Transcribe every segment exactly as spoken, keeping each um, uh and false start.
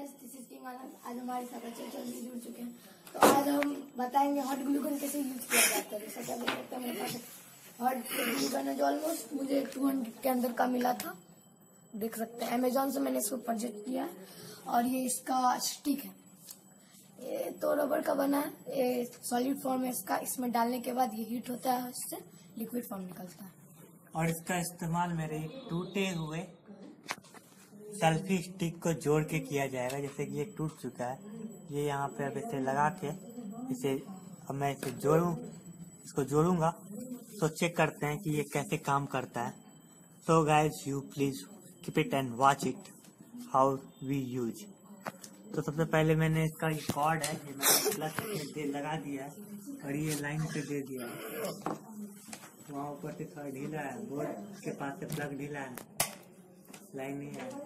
Guys, this is King Anand. आज हमारे साथ अच्छे जल्दी जुड़ चुके हैं, तो आज हम बताएंगे हॉट ग्लू गन कैसे यूज किया जाता है। जैसा कि आप देख सकते हैं मेरे पास हॉट ग्लू गन है जो ऑलमोस्ट मुझे टू हंड्रेड के अंदर का मिला था। देख सकते हैं अमेजोन से मैंने इसको परचेज किया है। और ये इसका स्टिक है, ये तो रबर का बना है, ये सॉलिड फॉर्म है इसका। इसमें डालने के बाद ये हीट होता है, इससे लिक्विड फॉर्म निकलता है। और इसका इस्तेमाल मेरे टूटे हुए सेल्फी स्टिक को जोड़ के किया जाएगा। जैसे कि ये टूट चुका है, ये यहाँ पे अब इसे लगा के इसे अब मैं इसे जोड़ूं इसको जोड़ूंगा तो चेक करते हैं कि ये कैसे काम करता है। So guys, you please keep it and watch it how we use. तो सबसे पहले मैंने इसका ये कॉर्ड है, ये मैंने प्लग दे लगा दिया है और ये लाइन पे दे दिया है। वहाँ ऊपर से थोड़ा ढीला है, बोर्ड के पास से प्लग ढीला है, लाइन नहीं है।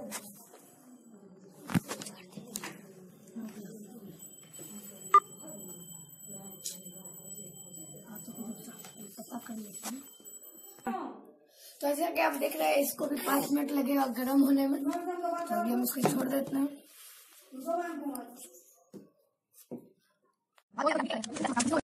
तो ऐसा कि आप देख रहे हैं, इसको भी पाँच मिनट लगेगा गर्म होने में, तो अभी हम इसको छोड़ देते हैं।